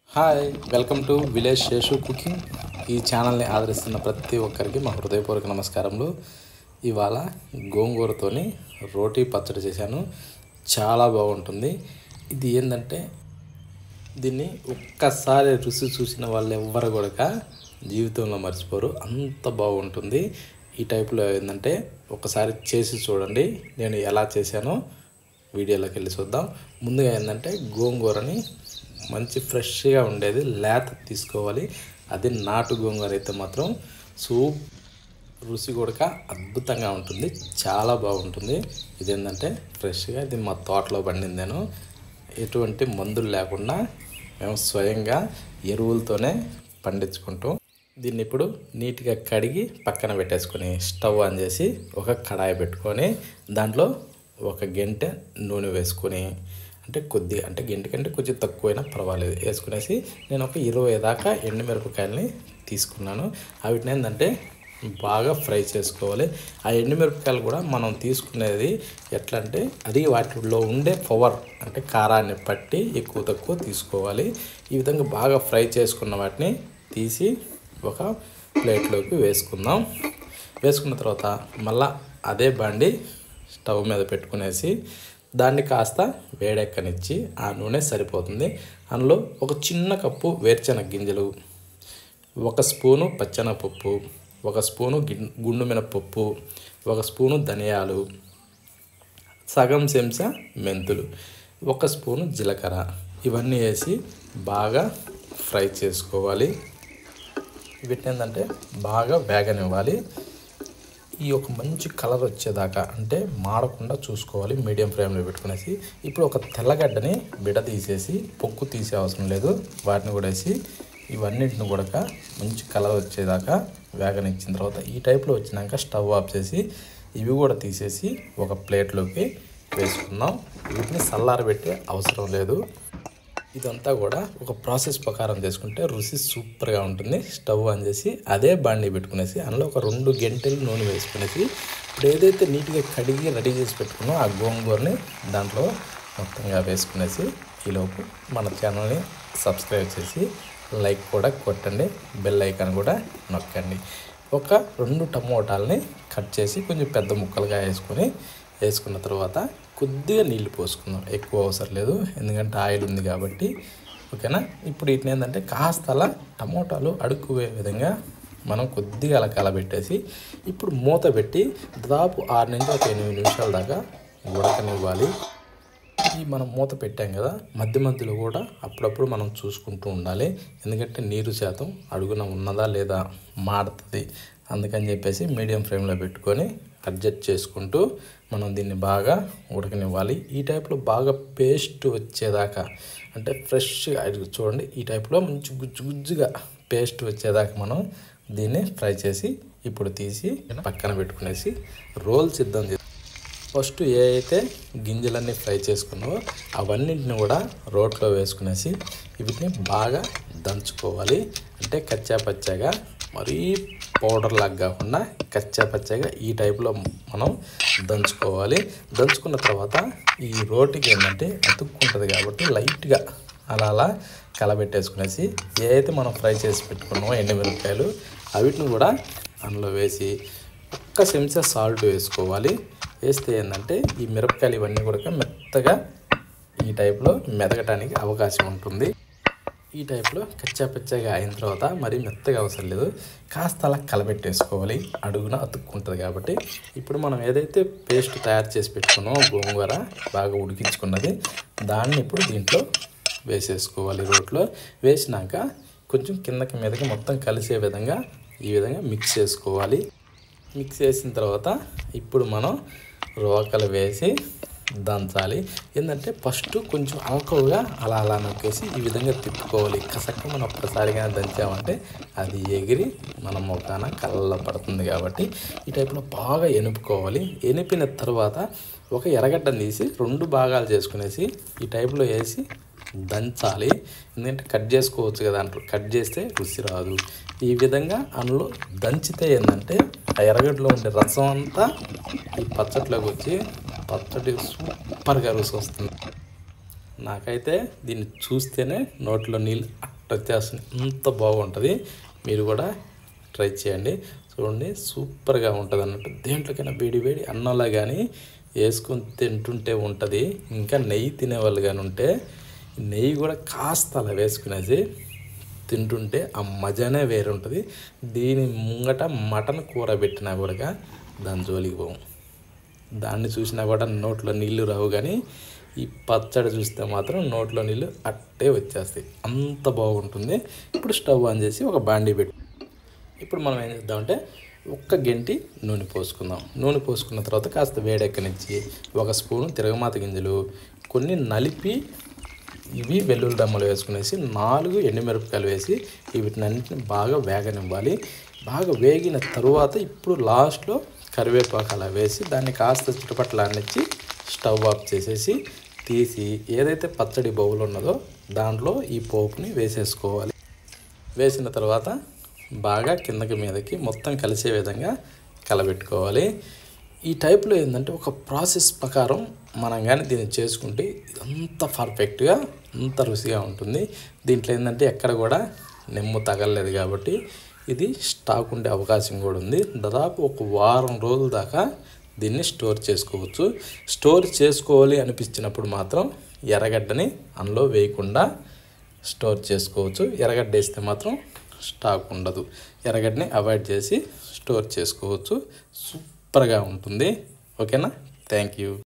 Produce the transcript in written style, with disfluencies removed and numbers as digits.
Hi welcome to village Seshu cooking. ఈ ఛానల్ని ఆదరిస్తున్న ప్రతి ఒక్కరికి మా హృదయపూర్వక నమస్కారములు. ఇవాళ గోంగూరతోని రోటీ పచ్చడి చేశాను. చాలా బాగుంటుంది. ఇది ఏంటంటే దీన్ని ఒక్కసారి రుచి చూసిన వాళ్ళు ఎవ్వరు కూడా జీవితంలో మర్చిపోరు, అంత బాగుంటుంది. ఈ టైప్లో ఏంటంటే ఒకసారి చేసి చూడండి. నేను ఎలా చేశానో వీడియోలోకి వెళ్ళి చూద్దాం. ముందుగా ఏంటంటే గోంగూరని మంచి ఫ్రెష్గా ఉండేది లేత తీసుకోవాలి. అది నాటు గోంగూర అయితే మాత్రం రుచి కూడా అద్భుతంగా ఉంటుంది, చాలా బాగుంటుంది. ఇదేంటంటే ఫ్రెష్గా ఇది మా తోటలో పండింది. నేను ఎటువంటి మందులు లేకుండా మేము స్వయంగా ఎరువులతోనే పండించుకుంటాం. దీన్ని ఇప్పుడు నీట్గా కడిగి పక్కన పెట్టేసుకొని స్టవ్ ఆన్ చేసి ఒక కడాయి పెట్టుకొని దాంట్లో ఒక గంట నూనె వేసుకొని, అంటే కొద్దిగా, అంటే గంట కంటే కొంచెం తక్కువైనా పర్వాలేదు, వేసుకునేసి నేను ఒక 20 దాకా ఎండుమిరపకాయలని తీసుకున్నాను. వీటిని ఏంటంటే బాగా ఫ్రై చేసుకోవాలి. ఆ ఎండుమిరపకాయలు కూడా మనం తీసుకునేది ఎట్లా అంటే అది వాటిలో ఉండే పవర్, అంటే కారాన్ని పట్టి ఎక్కువ తక్కువ తీసుకోవాలి. ఈ విధంగా బాగా ఫ్రై చేసుకున్న వాటిని తీసి ఒక ప్లేట్లోకి వేసుకుందాం. వేసుకున్న తర్వాత మళ్ళీ అదే బండి స్టవ్ మీద పెట్టుకునేసి దాన్ని కాస్త వేడెక్కనిచ్చి, ఆ నూనె సరిపోతుంది. అందులో ఒక చిన్న కప్పు వేరుశనగ గింజలు, 1 స్పూను పచ్చెనగపప్పు, 1 స్పూను గుండు మినపప్పు, 1 స్పూను ధనియాలు, సగం చెంచా మెంతులు, 1 స్పూను జీలకర్ర, ఇవన్నీ వేసి బాగా ఫ్రై చేసుకోవాలి. వీటిని ఏంటంటే బాగా వేగనివ్వాలి. ఈ ఒక మంచి కలర్ వచ్చేదాకా, అంటే మాడకుండా చూసుకోవాలి. మీడియం ఫ్లేమ్లో పెట్టుకునేసి ఇప్పుడు ఒక తెల్లగడ్డని బిడ తీసేసి, పొక్కు తీసే అవసరం లేదు, వాటిని కూడా వేసి ఇవన్నిటిని కూడా మంచి కలర్ వచ్చేదాకా వేగనిచ్చిన తర్వాత ఈ టైప్లో వచ్చినాక స్టవ్ ఆఫ్ చేసి ఇవి కూడా తీసేసి ఒక ప్లేట్లోకి వేసుకుందాం. వీటిని చల్లారబెట్టే అవసరం లేదు. ఇదంతా కూడా ఒక ప్రాసెస్ ప్రకారం చేసుకుంటే రుచి సూపర్గా ఉంటుంది. స్టవ్ ఆన్ చేసి అదే బాండీ పెట్టుకునేసి అందులో ఒక 2 గంటలు నూనె వేసుకునేసి ఇప్పుడు ఏదైతే నీట్గా కడిగి రెడీ చేసి పెట్టుకున్నో ఆ గోంగూరని దాంట్లో మొత్తంగా వేసుకునేసి ఈలోపు మన ఛానల్ని సబ్స్క్రైబ్ చేసి లైక్ కూడా కొట్టండి, బెల్ ఐకాన్ కూడా నొక్కండి. ఒక 2 టమోటాలని కట్ చేసి కొంచెం పెద్ద ముక్కలుగా వేసుకున్న తర్వాత కొద్దిగా నీళ్ళు పోసుకుందాం, ఎక్కువ అవసరం లేదు ఎందుకంటే ఆయిల్ ఉంది కాబట్టి. ఓకేనా. ఇప్పుడు వీటిని ఏంటంటే కాస్త అలా టమోటాలు అడుక్కుపోయే విధంగా మనం కొద్దిగా అలా కలబెట్టేసి ఇప్పుడు మూత పెట్టి దాదాపు 6 నుంచి 8 నిమిషాల దాకా ఉడకనివ్వాలి. ఈ మనం మూత పెట్టాం కదా, మధ్య మధ్యలో కూడా అప్పుడప్పుడు మనం చూసుకుంటూ ఉండాలి. ఎందుకంటే నీరు శాతం అడుగున ఉన్నదా లేదా మాడుతుంది. అందుకని చెప్పేసి మీడియం ఫ్లేమ్లో పెట్టుకొని అడ్జస్ట్ చేసుకుంటూ మనం దీన్ని బాగా ఉడకనివ్వాలి. ఈ టైప్లో బాగా పేస్ట్ వచ్చేదాకా, అంటే ఫ్రెష్గా చూడండి, ఈ టైప్లో మంచి గుజ్జుగా పేస్ట్ వచ్చేదాకా మనం దీన్ని ఫ్రై చేసి ఇప్పుడు తీసి పక్కన పెట్టుకునేసి రోల్ సిద్ధం చేసి ఫస్ట్ ఏ అయితే గింజలన్నీ ఫ్రై చేసుకున్నావో అవన్నింటిని కూడా రోట్లో వేసుకునేసి వీటిని బాగా దంచుకోవాలి. అంటే కచ్చా పచ్చాగా, మరీ పౌడర్ లాగా కాకుండా కచ్చా పచ్చగా ఈ టైప్లో మనం దంచుకోవాలి. దంచుకున్న తర్వాత ఈ రోటికి ఏంటంటే అతుక్కుంటుంది కాబట్టి లైట్గా అలా కలబెట్టేసుకునేసి ఏ అయితే మనం ఫ్రై చేసి పెట్టుకున్నామో ఎండుమిరపకాయలు వీటిని కూడా అందులో వేసి 1 చెంచా సాల్ట్ వేసుకోవాలి. వేస్తే ఏంటంటే ఈ మిరపకాయలు ఇవన్నీ కూడా మెత్తగా ఈ టైప్లో మెదగటానికి అవకాశం ఉంటుంది. ఈ టైప్లో కచ్చా పచ్చగా అయిన తర్వాత మరీ మెత్తగా అవసరం లేదు, కాస్త అలా కలబెట్టేసుకోవాలి, అడుగున అతుక్కుంటుంది కాబట్టి. ఇప్పుడు మనం ఏదైతే పేస్ట్ తయారు చేసి పెట్టుకున్నామో గోంగూర బాగా ఉడికించుకున్నది దాన్ని ఇప్పుడు దీంట్లో వేసేసుకోవాలి. రోట్లో వేసినాక కొంచెం కిందకి మీదకి మొత్తం కలిసే విధంగా ఈ విధంగా మిక్స్ చేసుకోవాలి. మిక్స్ చేసిన తర్వాత ఇప్పుడు మనం రోకలు వేసి దంచాలి. ఏంటంటే ఫస్ట్ కొంచెం అలకవుగా అలా నొక్కేసి ఈ విధంగా తిప్పుకోవాలి. కసక్క మనం ఒక్కసారిగా దంచామంటే అది ఎగిరి మన ముఖాన కళ్ళ పడుతుంది కాబట్టి ఈ టైప్లో బాగా ఎనుపుకోవాలి. ఎనిపిన తర్వాత ఒక ఎర్రగడ్డను తీసి 2 భాగాలు చేసుకునేసి ఈ టైప్లో వేసి దంచాలి. ఎందుకంటే కట్ చేసుకోవచ్చు కదా, అంటారు, కట్ చేస్తే రుచి రాదు. ఈ విధంగా అందులో దంచితే ఏంటంటే ఆ ఎర్రగడ్డలో ఉండే రసం అంతా ఈ పచ్చట్లోకి వచ్చి పచ్చడి సూపర్గా రుచి వస్తుంది. నాకైతే దీన్ని చూస్తేనే నోట్లో నీళ్ళు వచ్చేస్తుంది. అంత బాగుంటుంది. మీరు కూడా ట్రై చేయండి. చూడండి సూపర్గా ఉంటుంది అన్నట్టు. దేంట్లోకైనా వేడి వేడి అన్నంలా కానీ వేసుకొని తింటుంటే ఉంటుంది. ఇంకా నెయ్యి తినేవాళ్ళు కానీ ఉంటే నెయ్యి కూడా కాస్త అలా వేసుకునేసి తింటుంటే ఆ మజానే వేరే ఉంటుంది. దీని ముంగట మటన్ కూర పెట్టినా కూడా దాని జోలికి పోము. దాన్ని చూసినా కూడా నోట్లో నీళ్ళు రావు, కానీ ఈ పచ్చడి చూస్తే మాత్రం నోట్లో నీళ్ళు అట్టే వచ్చేస్తాయి. అంత బాగుంటుంది. ఇప్పుడు స్టవ్ ఆన్ చేసి ఒక బాండీ పెట్టి ఇప్పుడు మనం ఏం చేద్దామంటే ఒక్క గెంటి నూనె పోసుకుందాం. నూనె పోసుకున్న తర్వాత కాస్త వేడెక్కనిచ్చి 1 స్పూను తిరగమాత గింజలు, కొన్ని నలిపి ఇవి వెల్లుల్లి దమ్మలు వేసుకునేసి 4 ఎండుమిరపకాయలు వేసి వీటినన్నింటిని బాగా వేగనివ్వాలి. బాగా వేగిన తరువాత ఇప్పుడు లాస్ట్లో కరివేపాకు అలా వేసి దాన్ని కాస్త చుట్టుపట్లాన్నిచ్చి స్టవ్ ఆఫ్ చేసేసి తీసి ఏదైతే పచ్చడి బౌల్ ఉన్నదో దాంట్లో ఈ పోపుని వేసేసుకోవాలి. వేసిన తర్వాత బాగా కిందకి మీదకి మొత్తం కలిసే విధంగా కలబెట్టుకోవాలి. ఈ టైప్లో ఏంటంటే ఒక ప్రాసెస్ ప్రకారం మనం కానీ దీన్ని చేసుకుంటే అంత పర్ఫెక్ట్గా అంత రుచిగా ఉంటుంది. దీంట్లో ఏంటంటే ఎక్కడ కూడా నెమ్ము తగలలేదు కాబట్టి ఇది స్టాక్ ఉండే అవకాశం కూడా ఉంది. దాదాపు ఒక వారం రోజుల దాకా దీన్ని స్టోర్ చేసుకోవచ్చు. స్టోర్ చేసుకోవాలి అనిపించినప్పుడు మాత్రం ఎర్రగడ్డని అందులో వేయకుండా స్టోర్ చేసుకోవచ్చు. ఎర్రగడ్డ వేస్తే మాత్రం స్టాక్ ఉండదు. ఎర్రగడ్డని అవాయిడ్ చేసి స్టోర్ చేసుకోవచ్చు. సూపర్గా ఉంటుంది. ఓకేనా? Thank you.